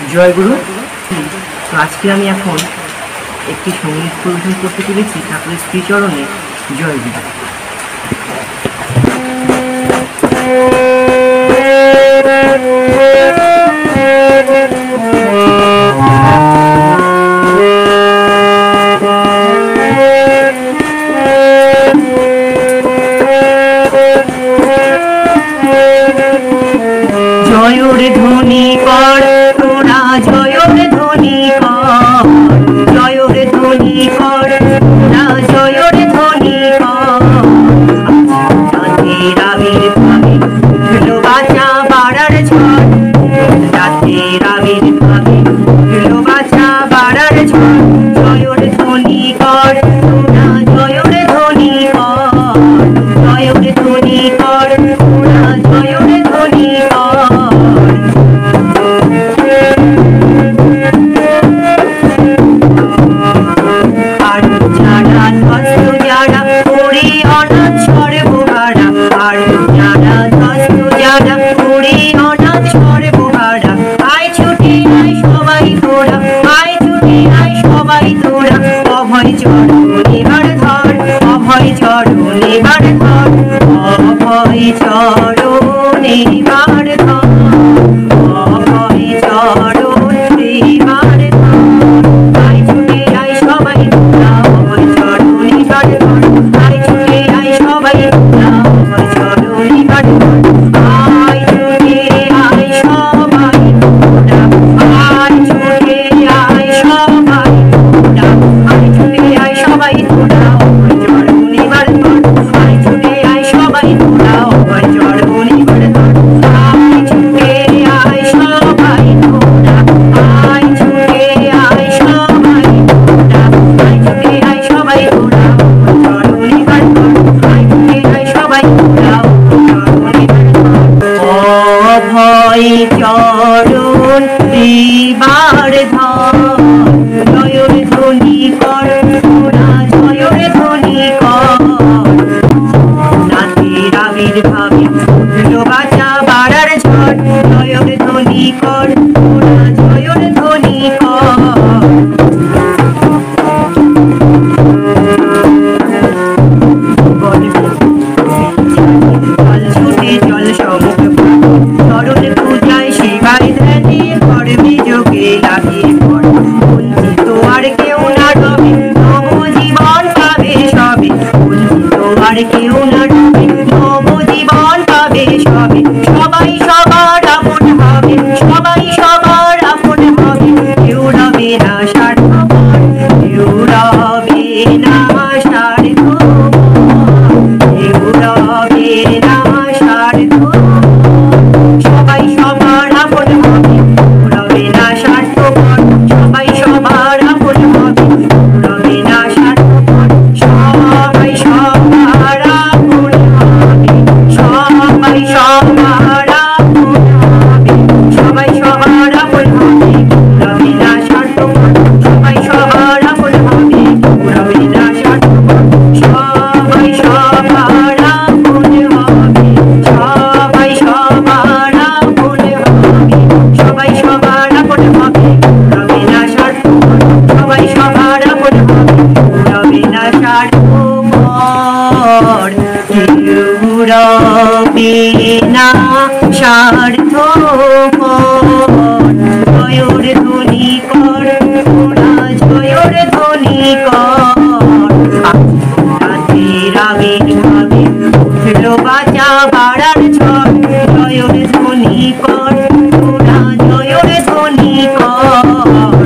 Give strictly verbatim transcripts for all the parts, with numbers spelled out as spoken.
জয় গুরু। তো আজকে আমি এখন একটি সঙ্গীত পরিবেশন করতে চলেছি ঠাকুরের শ্রীচরণে। জয় গুরু। জয়রে ধ্বনি কর তোরা, জয়রে ধ্বনি কর, জয়রে ধ্বনি কর তোরা, জয়রে ধ্বনি কর। রাতের আবির্ভাবে উঠলো বাঁচা বাড়ার ঝড়, রাতের আবির্ভাবে উঠলো বাঁচা বাড়ার ঝড়। জয়রে ধ্বনি কর তোরা, জয়রে ধ্বনি কর, জয়রে ধ্বনি কর তোরা, জয়রে ধ্বনি কর। অভয় চরণে বার ধর, অভয় চরণে বার ধর, অভয় চরণে বার ধর, অভয় চরণে বার ধর। আয় ছুটে আয় সবাই তোরা, অভয় চরণে বার ধর, আয় ছুটে আয় সবাই তোরা, অভয় চরণে বার ধর। আয় ছুটে আয় সবাই তোরা, আয় ছুটে আয় সবাই তোরা, আয় ছুটে আয় সবাই তোরা, অভয় চরণে বার ধর, আয় ছুটে আয় সবাই তোরা, অভয় চরণে বার ধর। আয় ছুটে আয় সবাই তোরা, আয় ছুটে আয় সবাই তোরা, আয় ছুটে আয় সবাই তোরা, অভয় চরণে বার ধর, আয় ছুটে আয় সবাই তোরা, অভয় চরণে বার ধর। অভয় চরণ বার ধর, জয়রে ধ্বনি কর তোরা, জয়রে ধ্বনি কর। রাতের আবির্ভাবে উঠলো বাঁচা বাড়ার ঝড়, জয়রে ধ্বনি কর তোরা, জয়রে ধ্বনি কর। জল ছুটে জল সমুখ চরণ পূজায় সেবায় ধ্যানে কর্মে যোগে লাগিয়ে পড়। বঞ্চিত আর কেউ না রবে, নবজীবন পাবে সবে, বঞ্চিত আর কেউ না রবে, নবজীবন পাবে সবে। সবাই সবার আপন হবে, সবাই সবার আপন হবে, কেউ রবে না স্বার্থপর, কেউ রবে না স্বার্থপর, কেউ রবে না স্বার্থপর। সবাই সবার আপন হবে, রবে না স্বার্থপর, সবাই সবার আপন হবে, রবে না স্বার্থপর। সবাই সবার আপন হবে, সবাই সবার আপন হবে, সবাই সবার আপন হবে, রবে না স্বার্থপর, সবাই সবার আপন হবে, রবে না স্বার্থপর। সবাই সবার আপন হবে, সবাই সবার আপন হবে, সবাই সবার আপন হবে, রবে না স্বার্থপর, সবাই সবার আপন হবে, রবে না স্বার্থপর, কেউ রবে না স্বার্থপর। জয়রে ধ্বনি কর তোরা, জয়রে ধ্বনি কর। রাতের আবির্ভাবে উঠলো বাঁচা বাড়ার ঝড়, জয়রে ধ্বনি কর তোরা, জয়রে ধ্বনি কর।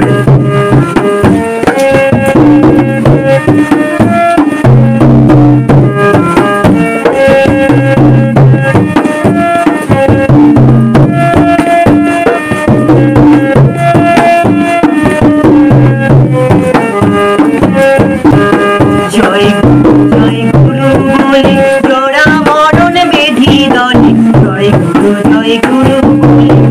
জয় গুরু জয় গুরু বলে জোড়া মরণ বেধি দলে, জয় গুরু জয় গুরু বলে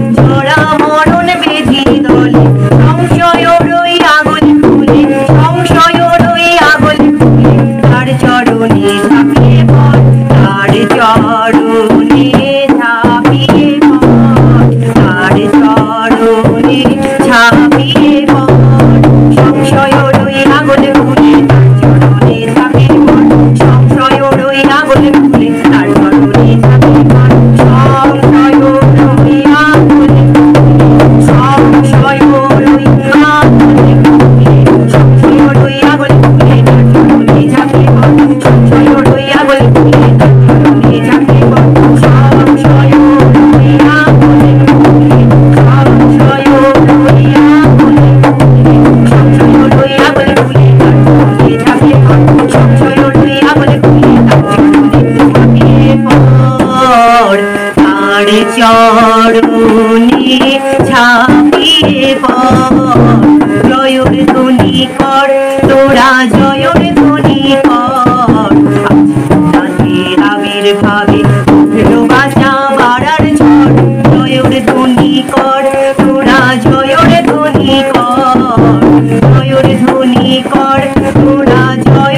চরণে ঝাঁপিয়ে পড় জয়ের ধ্বনি কর তোরা জয়ের ধ্বনি কর জাতির আবির্ভাবে উঠলো বাঁচা বাড়ার ঝড় জয়ের ধ্বনি কর তোরা জয়ের ধ্বনি কর জয়ের ধ্বনি কর তোরা জয়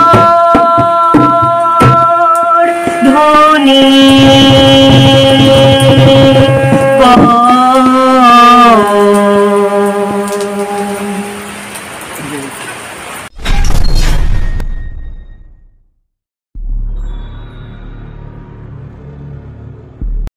ধ্বনি কর।